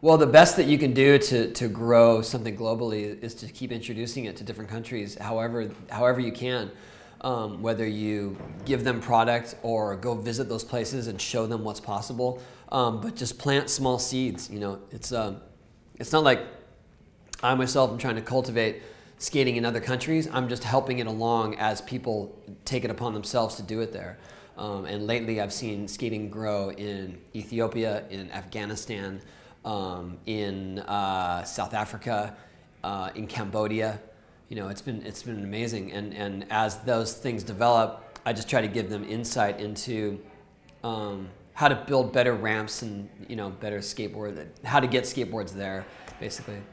Well, the best that you can do to grow something globally is to keep introducing it to different countries, however you can. Whether you give them product or go visit those places and show them what's possible, but just plant small seeds. You know, it's not like I myself am trying to cultivate skating in other countries. I'm just helping it along as people take it upon themselves to do it there. And lately, I've seen skating grow in Ethiopia, in Afghanistan, in South Africa, in Cambodia. You know, it's been amazing. And as those things develop, I just try to give them insight into how to build better ramps and, you know, better skateboard, how to get skateboards there, basically.